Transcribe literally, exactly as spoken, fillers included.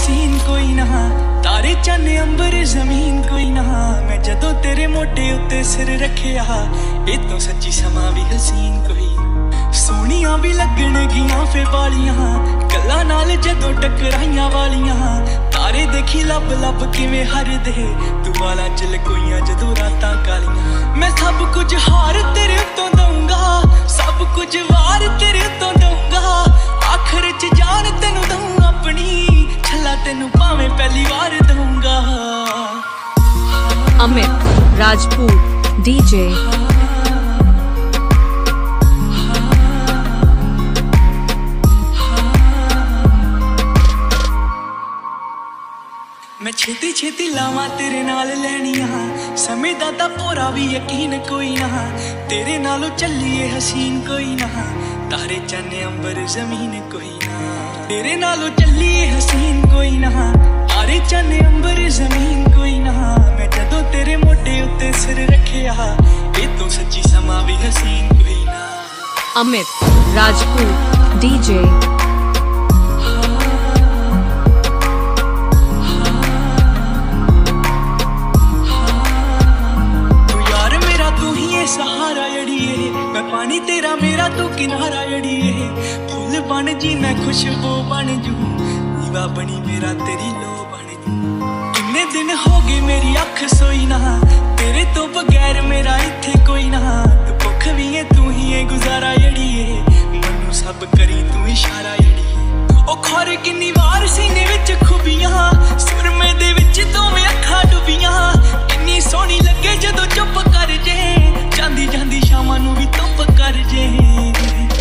हसीन कोई ना, तारे चन्ने अंबर जमीन कोई ना। मैं जदों तेरे मोटे उत्ते सिर रखिया, ए तो सच्ची समा भी हसीन कोई। सोनिया भी लगन गियां फे वालियां, गल्लां नाल जदों टकराइयां वालियां। तारे देखी लब लब किवें हरदे, तू वालां च लकोइयां जदों रातां कालियां। मैं सब कुछ हार तेरे उत्तों दूंगा, सब कुछ वार तेरे उत्तों दूंगा। आखिर च जान तेनू दूं अपनी, छला तेनू भावें पहली बार दूंगा। अमित राजपूत डीजे। मैं छेती छेती लावां तेरे नाल लैनियां, समय दा तां पूरा भी यकीन कोई ना। तेरे नालों चलिए हसीन कोई ना, तारे चन्ने अंबर जमीन कोई ना। तेरे नालों चलिए हसीन कोई ना, तारे चन्ने अंबर जमीन कोई ना। मैं जदों तेरे मोटे उत्ते सिर रखिया, ए तो सच्ची समा भी हसीन कोई ना। अमित राजपूत डीजे। सहारा अड़िए, मैं पानी तेरा मेरा तू किनारा अड़िए। फूल बन जी मैं खुशबू बन जू, नीवा बनी मेरा तेरी लो बन जू। किन्ने दिन हो गए मेरी अख सोई ना, तेरे तो बगैर मेरा इत्थे कोई ना। तू भुख भी है तू ही है गुजारा अड़िए, मनु सब करी तू इशारा अड़िए। ओ खौर किन्नी वार सीने विच खुबियां, सुरमे दे विच दोवें अखां डुबियां। किन्नी सोहनी लगे जदों चुप कर जे, जांदी जांदी शामां नूं भी धुप कर जे।